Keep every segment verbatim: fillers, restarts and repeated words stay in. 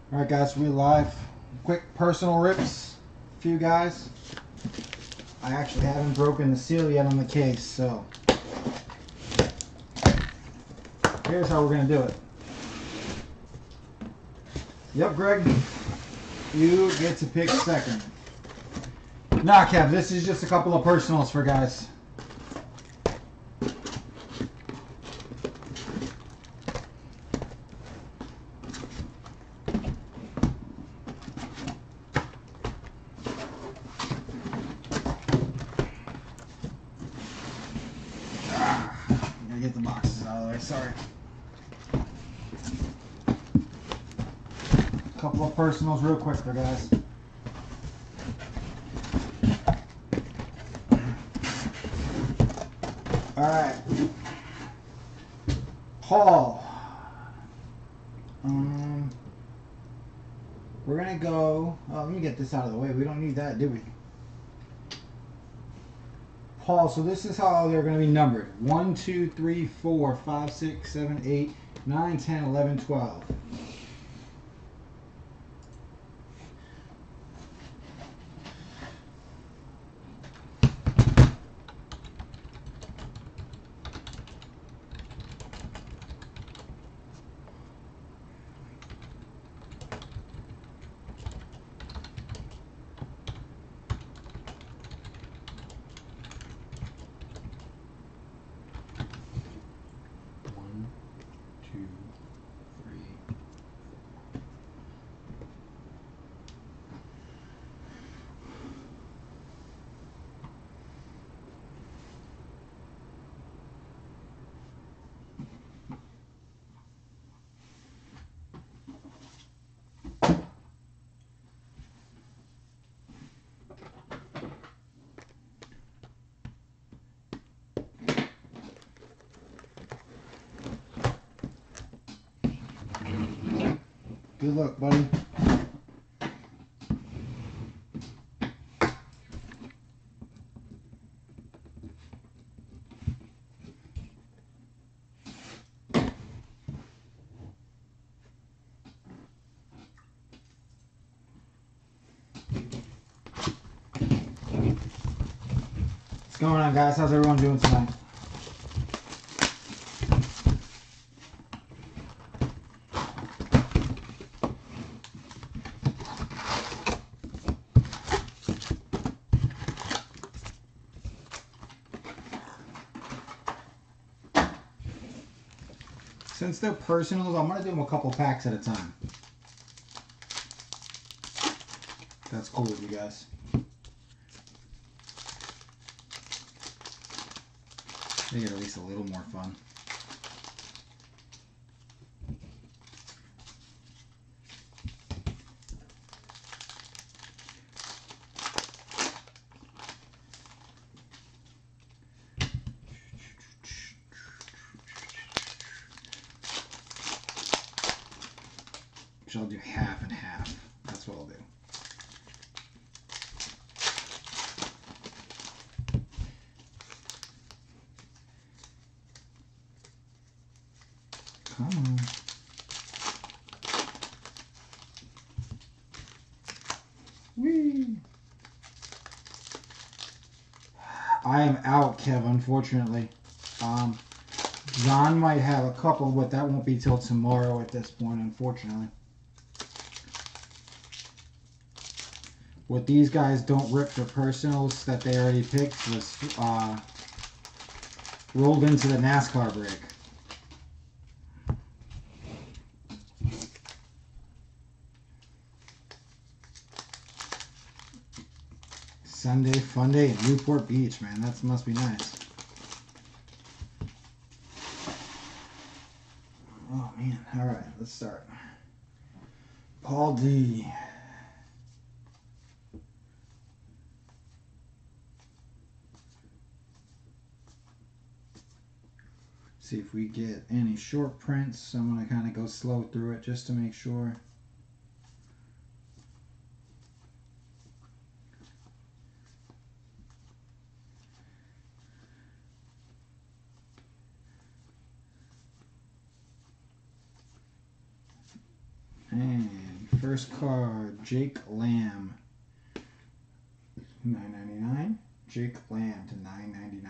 Alright guys, we live. Quick personal rips. A few guys. I actually haven't broken the seal yet on the case, so here's how we're going to do it. Yep, Greg. You get to pick second. Nah, Kev, this is just a couple of personals for guys. Get the boxes out of the way, sorry. A couple of personals real quick for guys. Alright. Paul. Um, we're going to go... Oh, let me get this out of the way. We don't need that, do we? Paul, so this is how they're going to be numbered. one, two, three, four, five, six, seven, eight, nine, ten, eleven, twelve. One, two, three. Good luck, buddy. What's going on, guys? How's everyone doing tonight? Since they're personals, I'm going to do them a couple packs at a time. That's cool with you guys. Make it at least a little more fun. Which I'll do half and half. That's what I'll do. Come on. Whee! I am out, Kev, unfortunately. Um, John might have a couple, but that won't be till tomorrow at this point, unfortunately. What these guys don't rip for personals that they already picked was uh, rolled into the NASCAR break. Sunday fun day in Newport Beach, man. That must be nice. Oh man. All right, let's start. Paul D. See if we get any short prints. I'm going to kind of go slow through it just to make sure. And First card, Jake Lamb. nine ninety-nine. Jake Lamb to nine ninety-nine.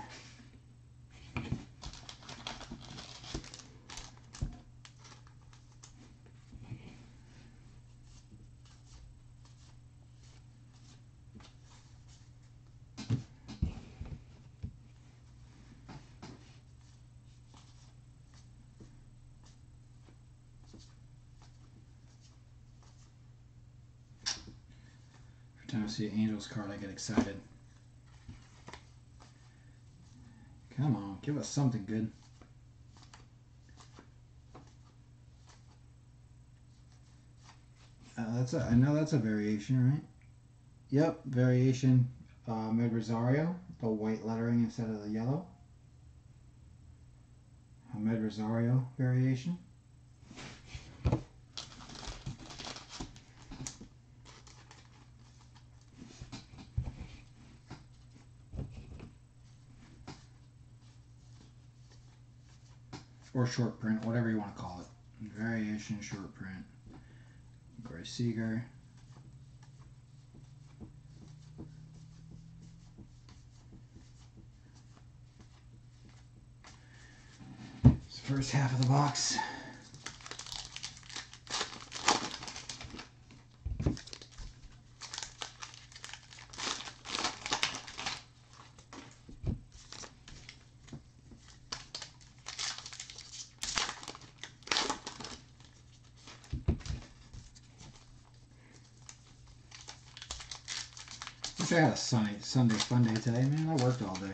Every time I see an Angels card, I get excited. Come on, give us something good. Uh, that's a, I know that's a variation, right? Yep, variation. Uh, Med Rosario, the white lettering instead of the yellow. A Med Rosario variation. Or short print, whatever you want to call it. Variation, short print. Corey Seager. It's the first half of the box. Wish I had a sunny Sunday fun day today, man. I worked all day.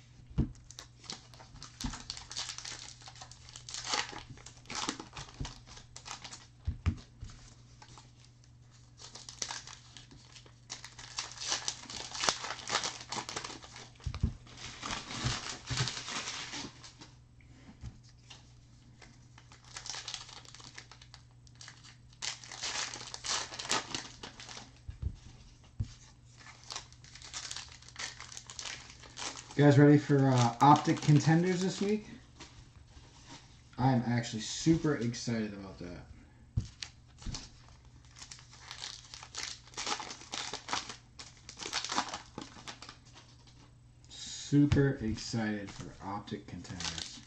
You guys ready for uh, Optic Contenders this week? I'm actually super excited about that. Super excited for Optic Contenders.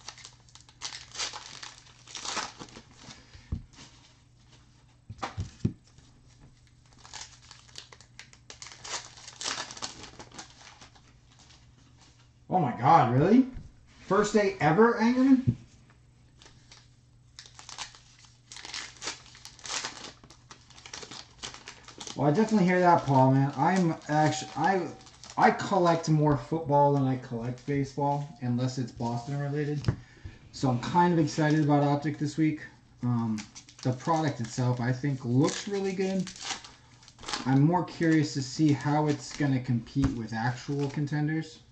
Oh my God, really? First day ever, Angerman? Well, I definitely hear that, Paul, man. I'm actually, I, I collect more football than I collect baseball, unless it's Boston related. So I'm kind of excited about Optic this week. Um, the product itself, I think, looks really good. I'm more curious to see how it's going to compete with actual contenders.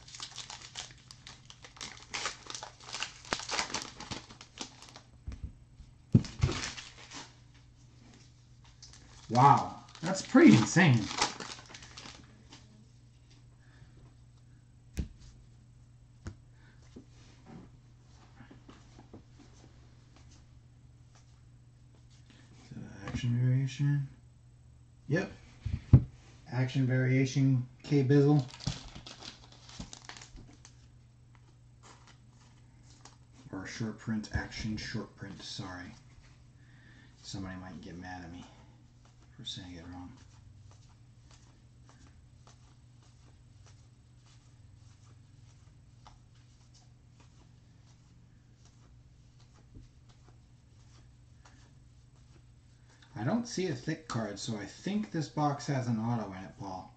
Wow, that's pretty insane. Is that action variation? Yep. Action variation, K Bizzle. Or short print, action short print, sorry. Somebody might get mad at me for saying it wrong. I don't see a thick card, so I think this box has an auto in it, Paul.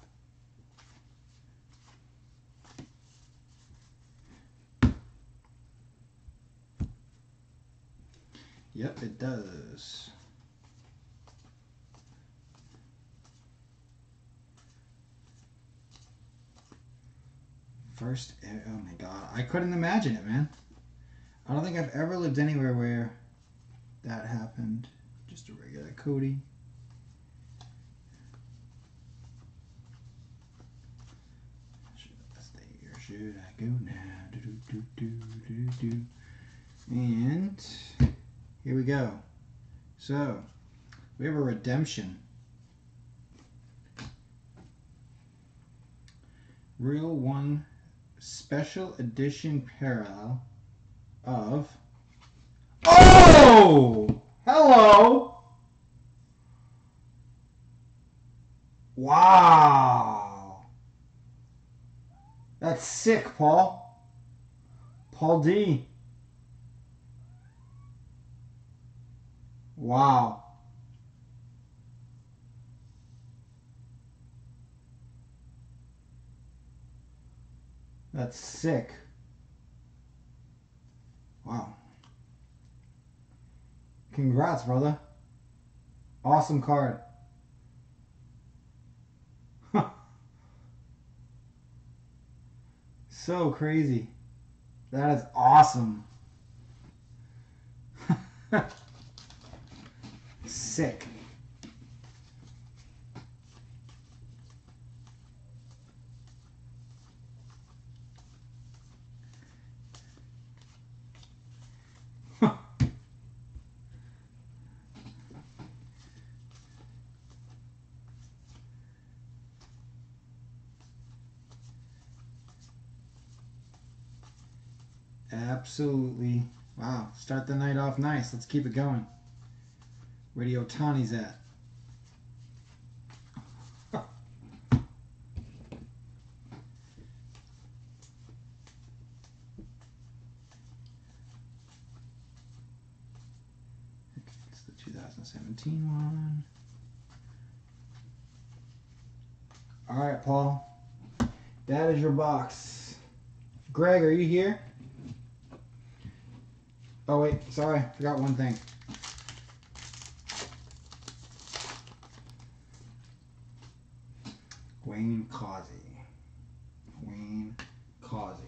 Yep, it does. First, oh my God, I couldn't imagine it, man. I don't think I've ever lived anywhere where that happened. Just a regular Cody. Should I stay here? Should I go now? Do, do, do, do, do, do. And here we go. So, We have a redemption. Real One Special Edition parallel of... Oh! Hello! Wow! That's sick, Paul. Paul D. Wow. That's sick. Wow. Congrats, brother. Awesome card. So crazy. That is awesome. Sick. Absolutely. Wow. Start the night off nice. Let's keep it going. Where the Otani's at? It's the two thousand seventeen one. All right, Paul. That is your box. Greg, are you here? Oh, wait. Sorry. Forgot one thing. Wayne Causey. Wayne Causey.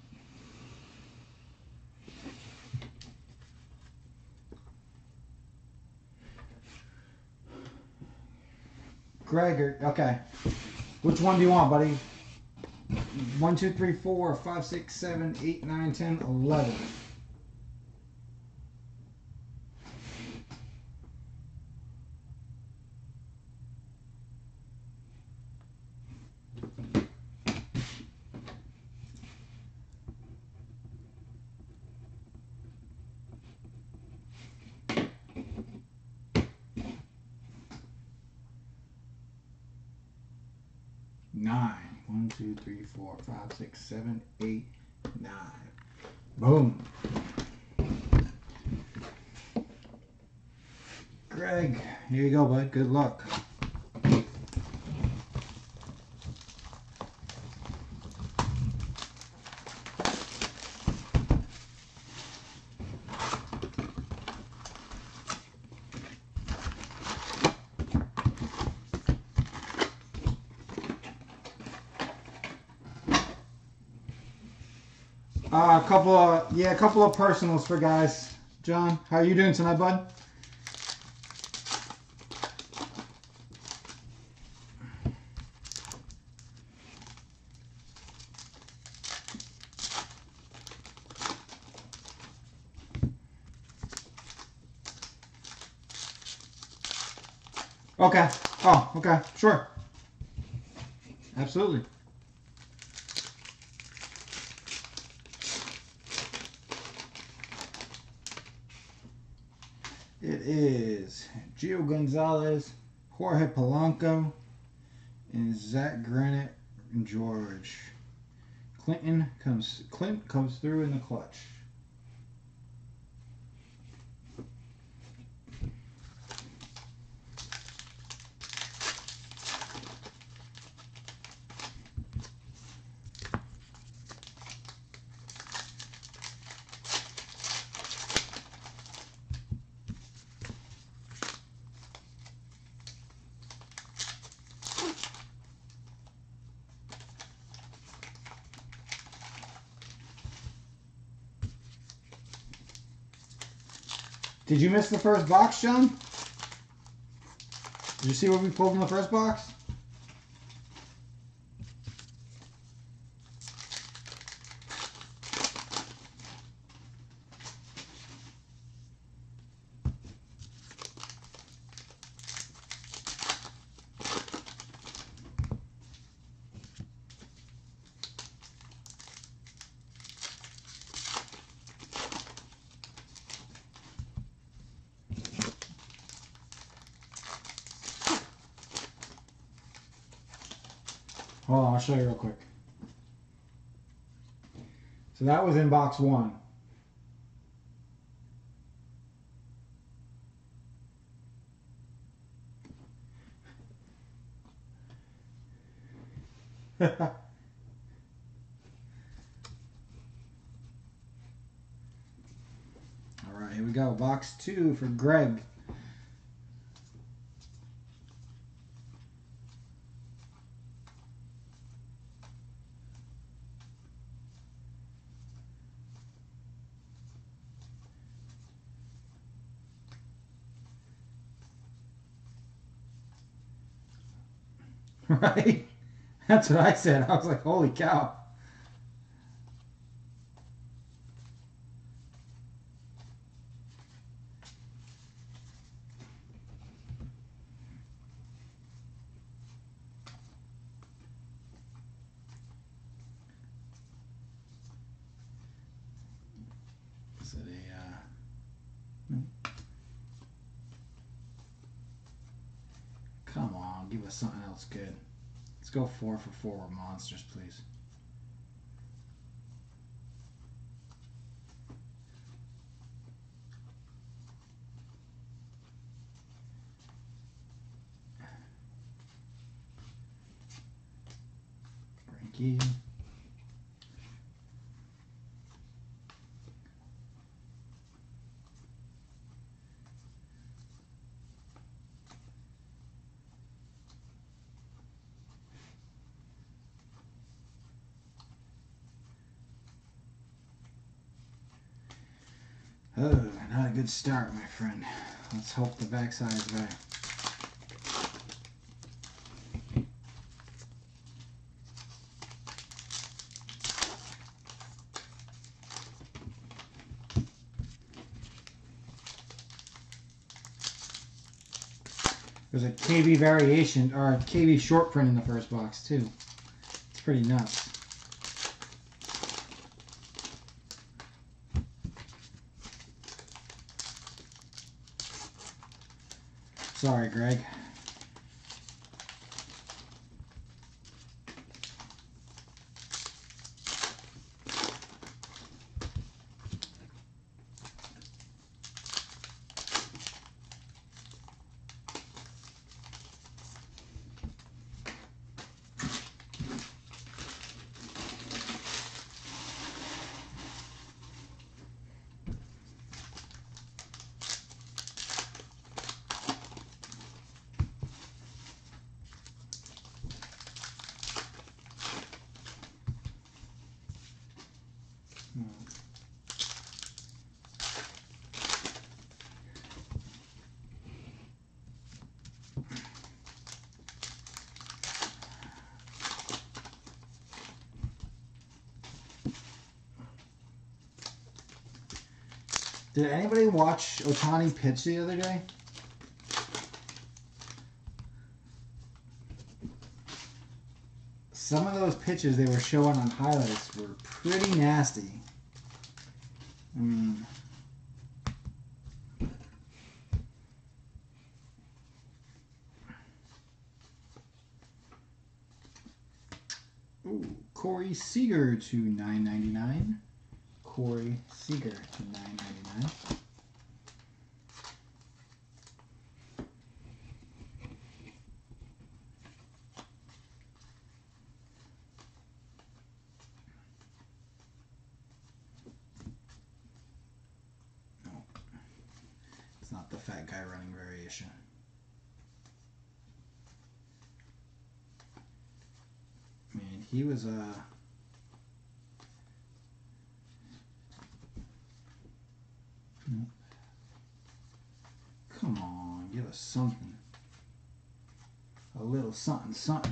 Greg, okay. Which one do you want, buddy? One, two, three, four, five, six, seven, eight, nine, ten, eleven. Nine. One, two, three, four, five, six, seven, eight, nine. Boom. Greg, here you go, bud. Good luck. Uh, a couple of, yeah, a couple of personals for guys. John, how are you doing tonight, bud? Okay. Oh, okay. Sure. Absolutely. It is Gio Gonzalez, Jorge Polanco, and Zach Granite and George. Clinton comes Clint comes through in the clutch. Did you miss the first box, John? Did you see what we pulled in the first box? Hold on, I'll show you real quick. So that was in box one. All right, here we go. Box two for Greg. Right? That's what I said. I was like, holy cow. Is it a, uh, no. Come on, give us something else good. Let's go four for four monsters, please. Frankie. Oh, not a good start, my friend. Let's hope the backside is better. There's a K B variation, or a K B short print in the first box, too. It's pretty nuts. Sorry, Greg. Did anybody watch Ohtani pitch the other day? Some of those pitches they were showing on highlights were pretty nasty. I mean, ooh, Corey Seager to nine ninety-nine. Corey Seager to nine ninety-nine. No, it's not the fat guy running variation. Man, he was a. Uh, Come on, give us something. A little something, something.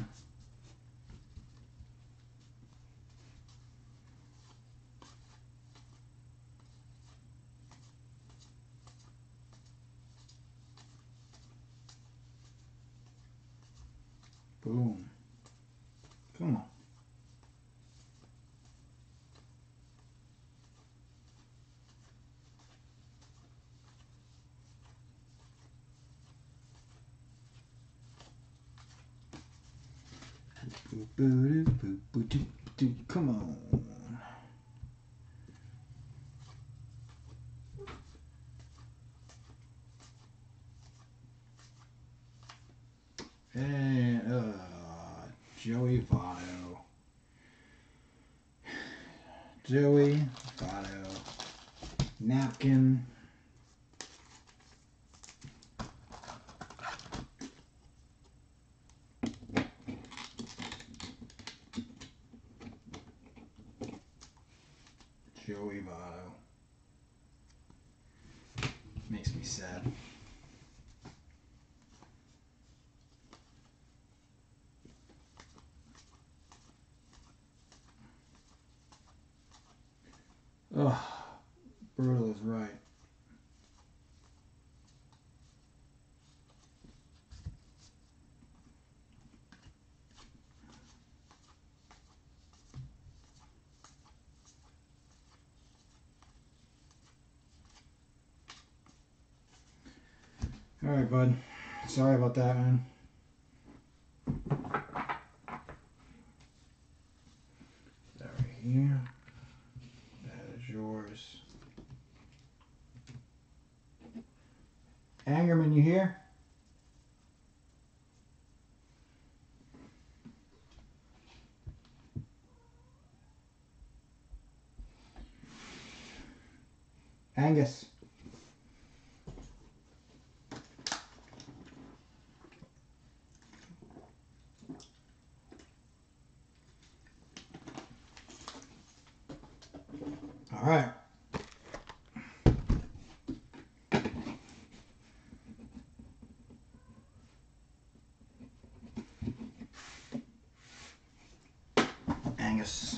Boom. Come on. Come on. And uh, Joey Votto. Joey Votto. Napkin. Joey Votto. Makes me sad. Oh, Brutal is right. All right, bud. Sorry about that, man. That right here. That is yours. Angerman, you here? Angus. All right. Angus.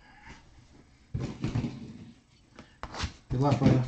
Good luck, brother.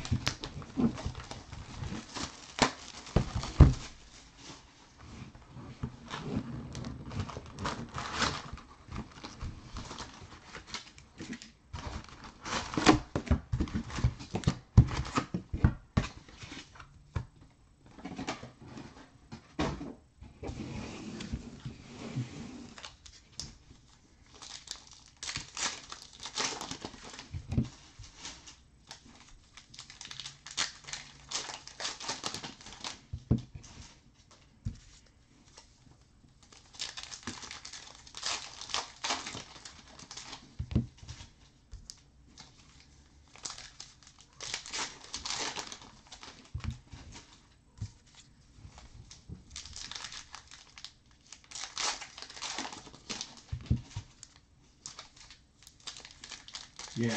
Yeah.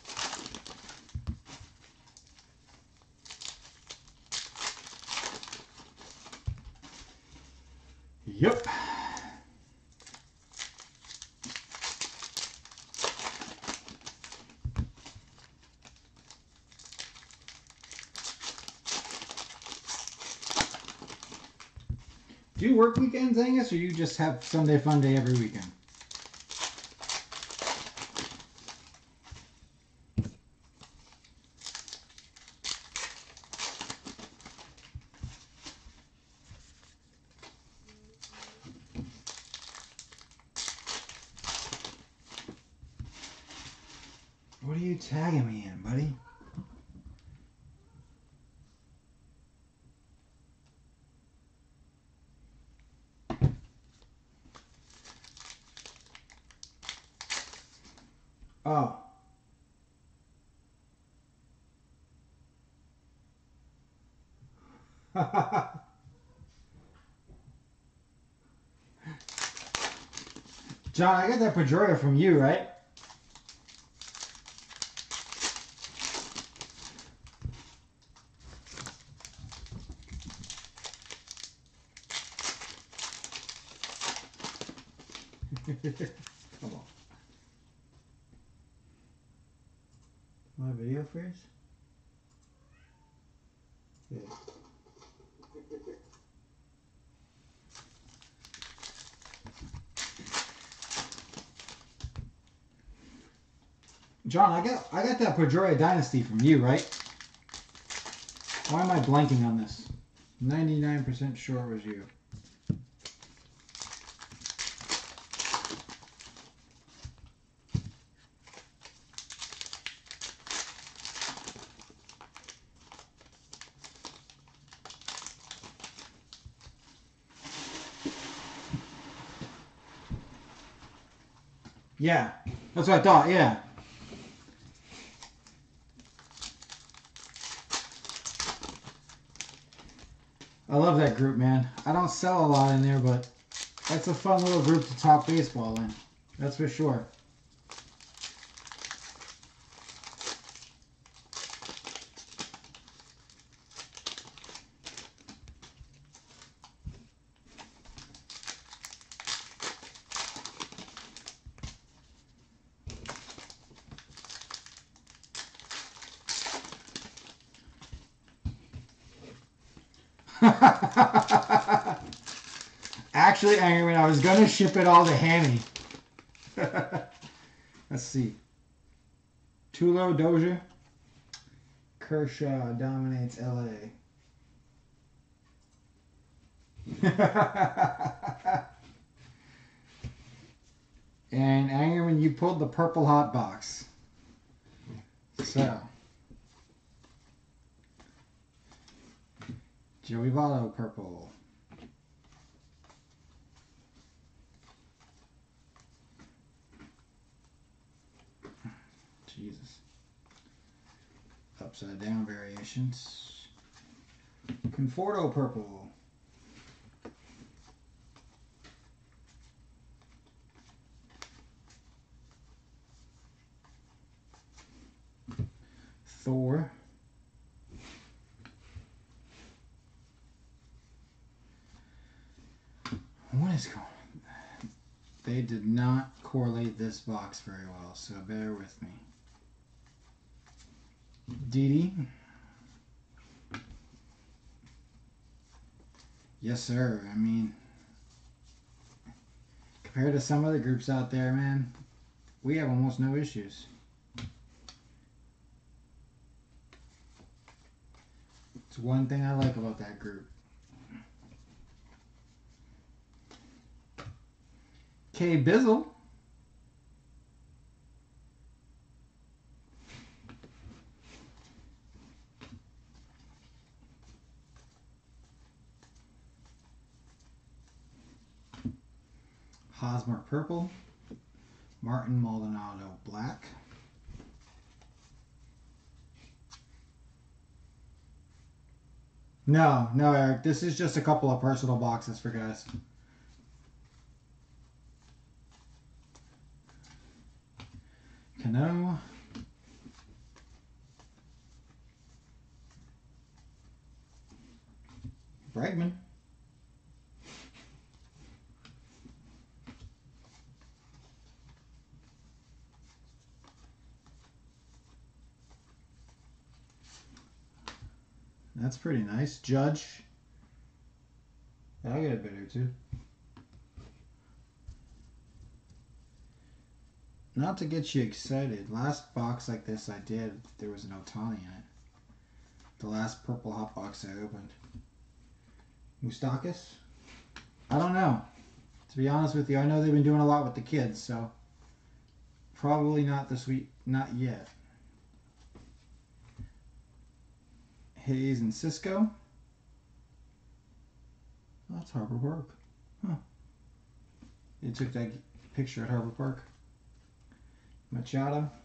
Yep. Do you work weekends, Angus, or you just have Sunday fun day every weekend? What are you tagging me in, buddy? Oh. John, I got that Pedroia from you, right? Come on. My video first? Yeah. John, I got I got that Pedroia Dynasty from you, right? Why am I blanking on this? ninety-nine percent sure it was you. Yeah, that's what I thought, yeah. I love that group, man. I don't sell a lot in there, but that's a fun little group to talk baseball in. That's for sure. Actually, Angerman, I was going to ship it all to Hammy. Let's see. Tulo Dozier. Kershaw dominates L A. And Angerman, you pulled the purple hot box. So. Joey Votto purple. Jesus. Upside down variations. Conforto purple. Thor. What is going on? They did not correlate this box very well, so bear with me. Didi. Yes, sir. I mean, compared to some other groups out there, man, we have almost no issues. It's one thing I like about that group. K. Bizzle. Hosmer purple. Martin Maldonado black. No, no, Eric. This is just a couple of personal boxes for guys. Cano. Bregman. That's pretty nice. Judge. I'll get a bit or two. Not to get you excited, last box like this I did, there was an Ohtani in it. The last purple hot box I opened. Moustakas? I don't know. To be honest with you, I know they've been doing a lot with the kids, so probably not this week, not yet. Hayes and Cisco. Oh, that's Harbor Park. Huh. They took that picture at Harbor Park. Machado.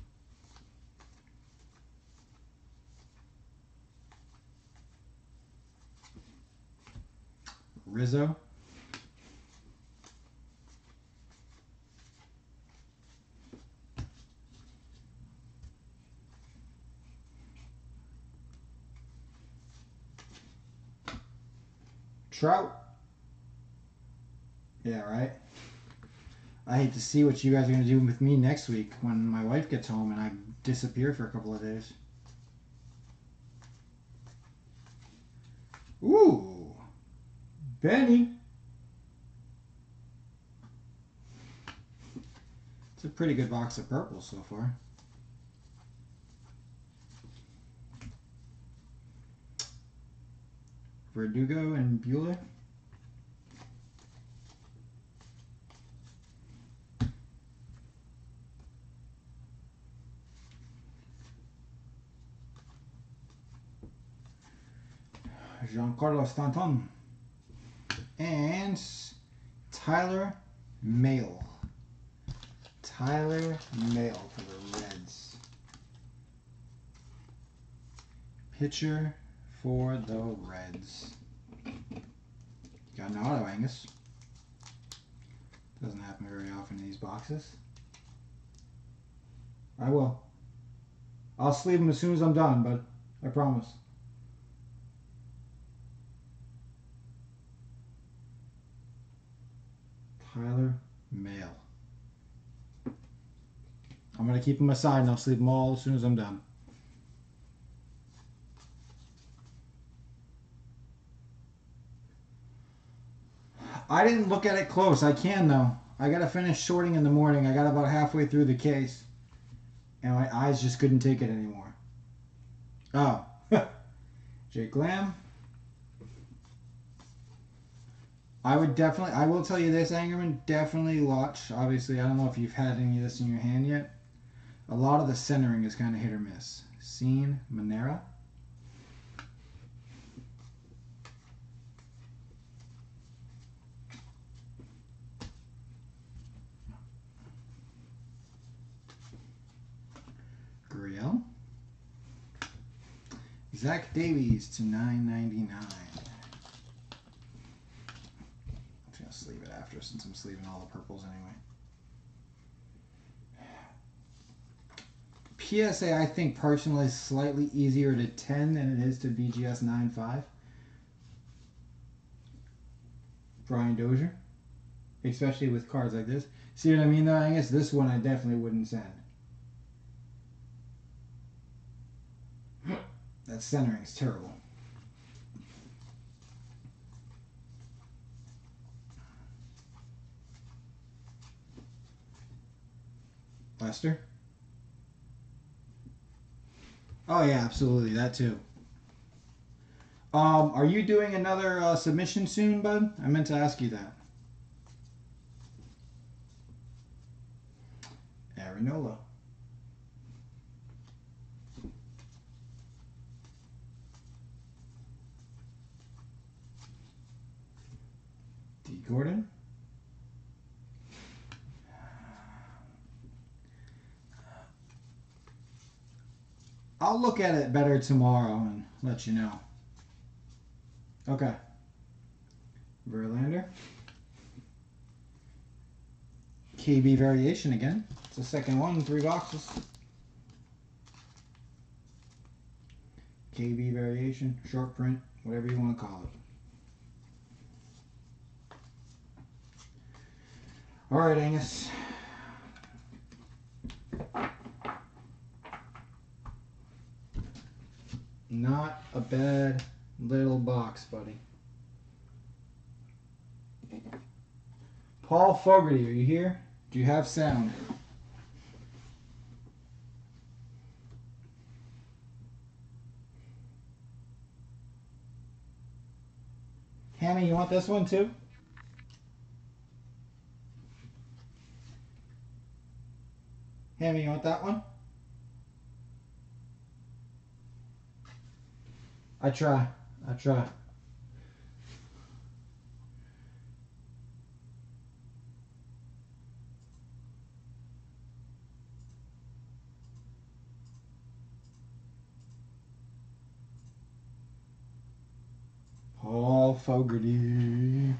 Rizzo. Trout. Yeah, right. I hate to see what you guys are going to do with me next week when my wife gets home and I disappear for a couple of days. Ooh. Benny. It's a pretty good box of purple so far. Verdugo and Bueller. Giancarlo Stanton. And Tyler Mahle. Tyler Mail for the Reds. Pitcher for the Reds. Got an auto, Angus. Doesn't happen very often in these boxes. I will. I'll sleeve them as soon as I'm done, but I promise. Tyler Mail. I'm going to keep them aside and I'll sleeve them all as soon as I'm done. I didn't look at it close. I can though. I got to finish sorting in the morning. I got about halfway through the case. And my eyes just couldn't take it anymore. Oh. Jake Lamb. I would definitely, I will tell you this, Angerman, definitely watch. Obviously, I don't know if you've had any of this in your hand yet. A lot of the centering is kind of hit or miss. Scene Monera. Gurriel. Zach Davies to nine ninety-nine. I'm just going to sleeve it after since I'm sleeving all the purples anyway. P S A, I think personally is slightly easier to ten than it is to B G S nine five. Brian Dozier. Especially with cards like this. See what I mean though, Angus? This one I definitely wouldn't send. That centering is terrible. Lester? Oh yeah, absolutely. That too. Um, are you doing another uh, submission soon, bud? I meant to ask you that. Arinola. D. Gordon. I'll look at it better tomorrow and let you know. Okay. Verlander. K B variation again. It's the second one in three boxes. K B variation, short print, whatever you want to call it. All right, Angus. Not a bad little box, buddy. Paul Fogarty, are you here? Do you have sound? Hammy, you want this one too? Hammy, you want that one? I try. I try. Paul Fogarty.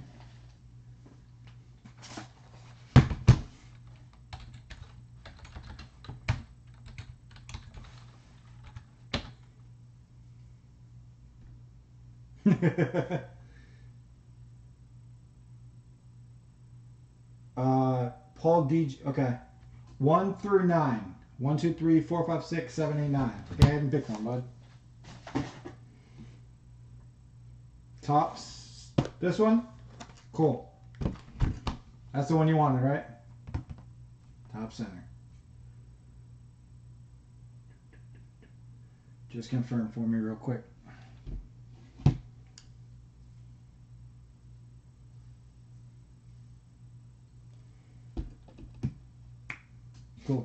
uh, Paul D. Okay, one through nine. One, two, three, four, five, six, seven, eight, nine. Go ahead and pick one, bud. Tops. This one. Cool. That's the one you wanted, right? Top center. Just confirm for me real quick. Cool.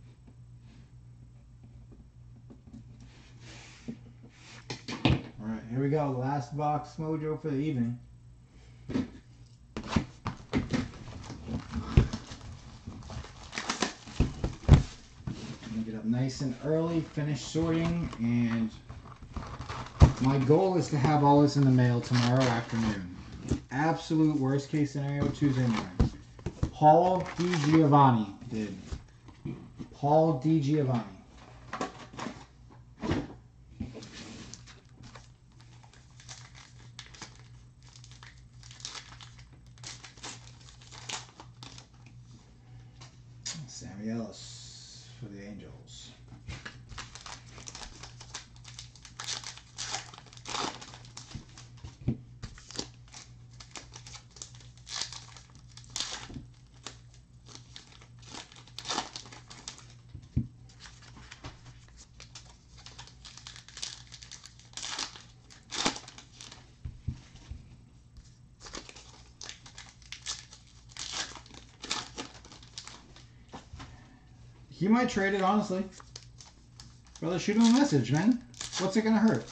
All right, Here we go. Last box mojo for the evening. Get up nice and early, finish sorting, and my goal is to have all this in the mail tomorrow afternoon. Absolute worst case scenario, Tuesday morning. Paul DiGiovanni did. Paul DiGiovanni. Sammy Ellis for the Angels. He might trade it, honestly. Brother, shoot him a message, man. What's it gonna hurt?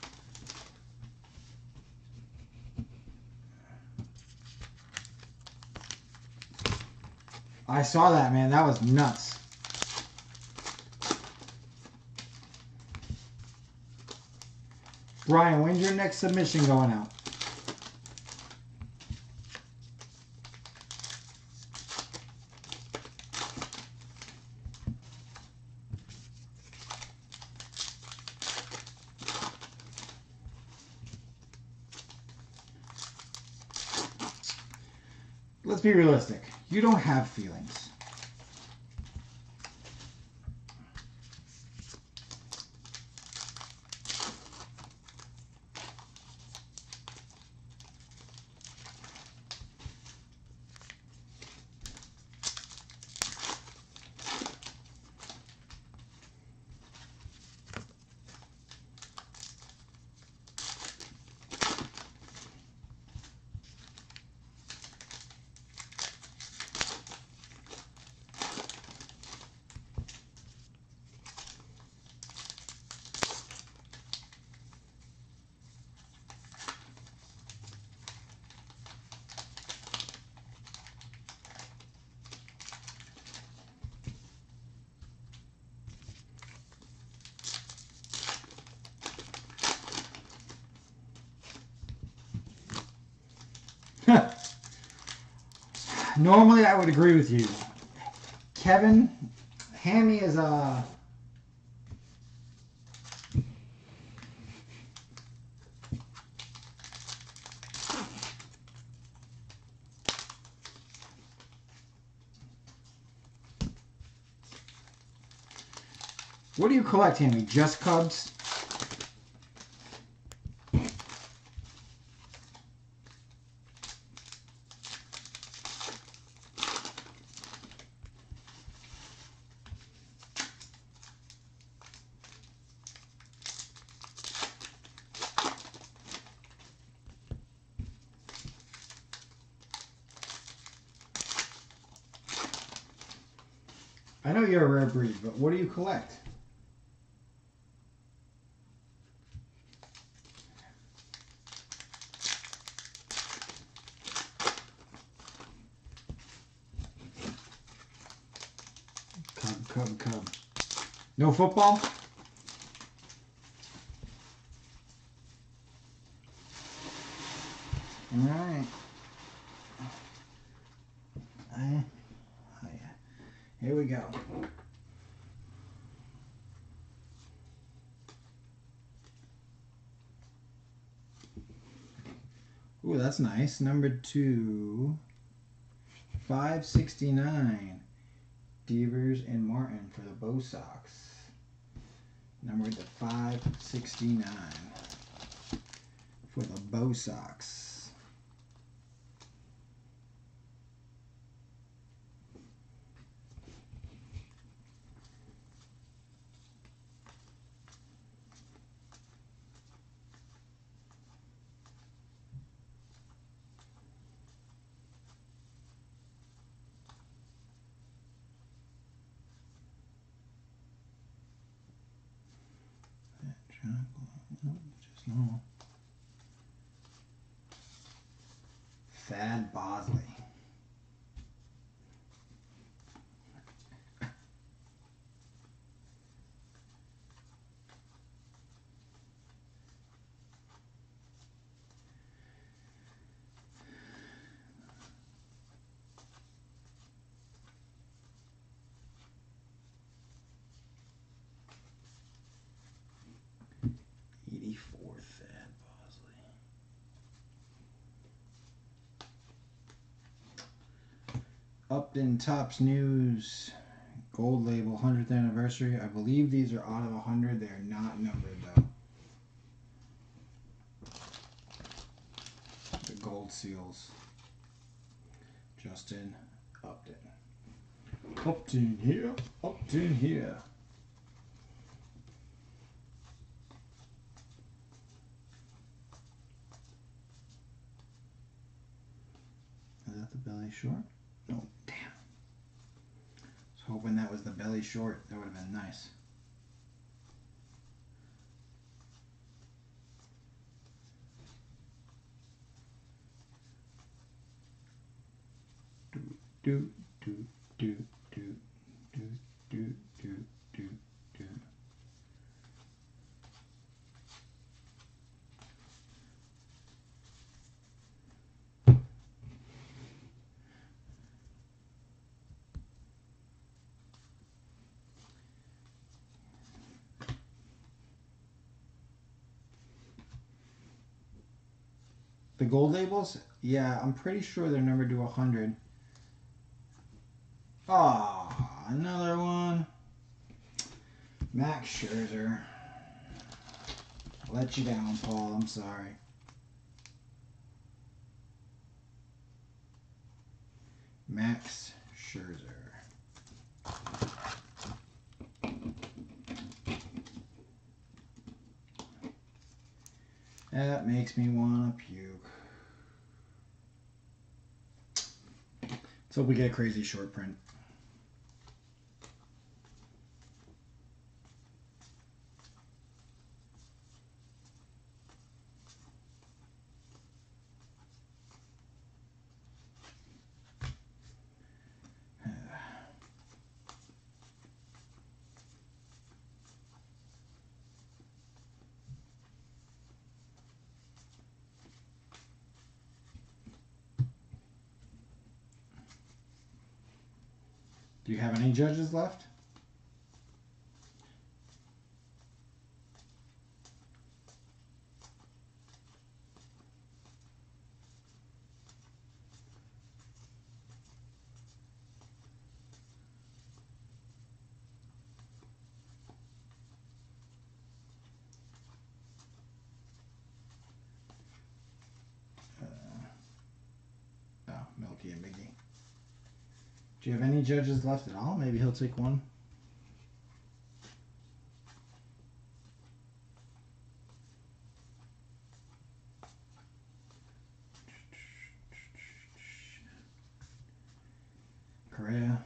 I saw that, man. That was nuts. Brian, when's your next submission going out? Let's be realistic. You don't have feelings. Normally, I would agree with you. Kevin, Hammy is a... What do you collect, Hammy? Just Cubs? I know you're a rare breed, but what do you collect? Cub, cub, cub. No football? All right. I, oh yeah. Here we go. Ooh, that's nice. Number two, five sixty-nine. Devers and Martin for the Bo Sox. Number to five sixty-nine for the Bo Sox. Just normal. Upton Topps News Gold Label one hundredth anniversary. I believe these are out of one hundred. They are not numbered though. The gold seals. Justin Upton. Upton here. Upton here. Is that the belly short? No, damn. I was hoping that was the belly short. That would have been nice. Do do do do do do do do do. The gold labels? Yeah, I'm pretty sure they're numbered to one hundred. Ah, oh, another one. Max Scherzer. Let you down, Paul. I'm sorry. Max Scherzer. That makes me want to puke. Let's hope we get a crazy short print. Do you have any judges left? Uh, oh, Milky and Miggy. Do you have any judges left at all? Maybe he'll take one. Correa.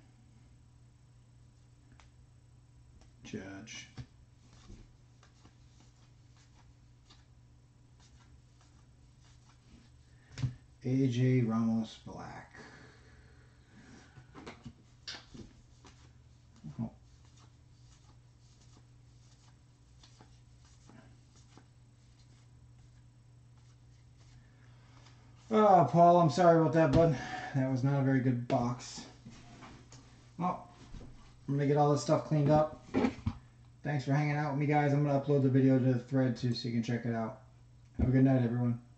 Judge. A J Ramos Black. Oh. Oh, Paul, I'm sorry about that, bud. That was not a very good box. Well, I'm going to get all this stuff cleaned up. Thanks for hanging out with me, guys. I'm going to upload the video to the thread, too, so you can check it out. Have a good night, everyone.